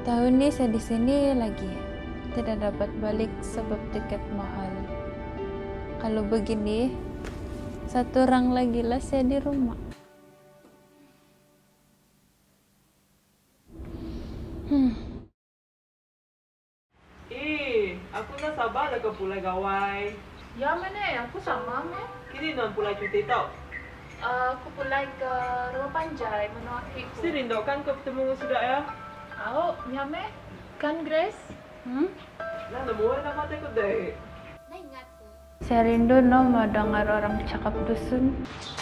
Tahun ini saya di sini lagi. Tidak dapat balik sebab tiket mahal. Kalau begini, 1 orang lagi lah saya di rumah. Aku nak sabar lah ke pulai gawai. Ya mana, aku sama me. Kini non pulai cuti tau. Aku pulai ke Rumah Panjai menua adikku. Si rindu kan ke bertemu sudah ya? Oh, ya me. Kan Grace? Nah, nemu nama aku deh. Nah ingat ke? Saya rindu mau dengar orang cakap dusun.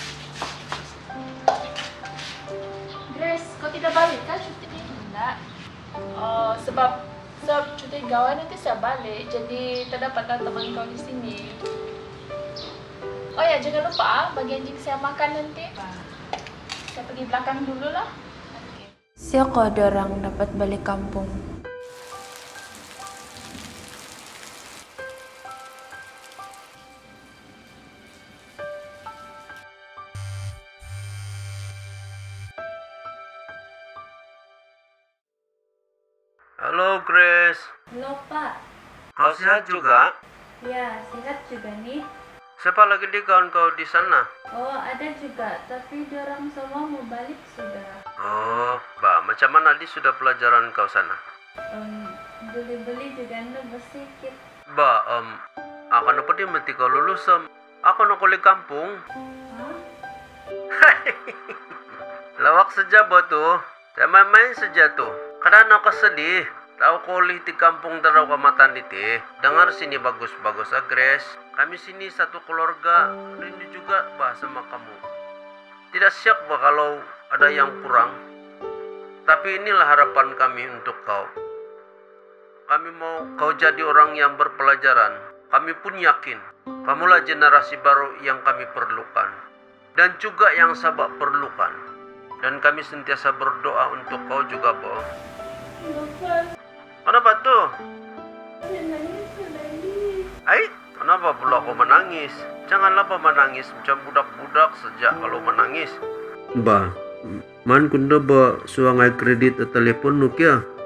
Grace, kau tidak balik kan cuti ini? Tidak. Sebab cuti gawai nanti saya balik, jadi terdapat teman kau di sini. Oh ya, jangan lupa bagi anjing saya makan nanti. Saya pergi belakang dulu lah. Siapa ada orang dapat balik kampung? Halo Grace, Halo Pak. kau sehat juga? Ya, sehat juga nih. Siapa lagi di kawan kau di sana? Oh, ada juga, tapi orang semua mau balik sudah. Oh, macam mana di sudah pelajaran kau sana? Beli-beli juga anda sedikit. Akan apa dia mesti kau lulus Aku nak kuliah kampung. Lawak saja tuh, saya main-main saja tuh. Kadang aku sedih. Tahu kuliah di kampung terau kamatan dite. Dengar sini bagus-bagus Grace. Kami sini satu keluarga. Rindu juga sama kamu. Tidak siap kalau ada yang kurang. Tapi inilah harapan kami untuk kau. Kami mau kau jadi orang yang berpelajaran. Kami pun yakin kamulah generasi baru yang kami perlukan. Dan juga yang Sabak perlukan. Dan kami sentiasa berdoa untuk kau juga, Bo. Kenapa tuh? Kenapa pula kau menangis? Janganlah menangis macam budak-budak sejak kalau menangis. Man kunda ba suangai kredit telepon nuk ya?